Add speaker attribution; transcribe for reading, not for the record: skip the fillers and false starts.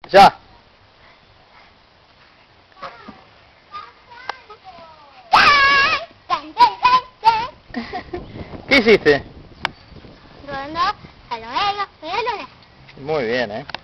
Speaker 1: Ya. ¿Qué hiciste?
Speaker 2: Rodando a lo largo,
Speaker 1: Muy bien,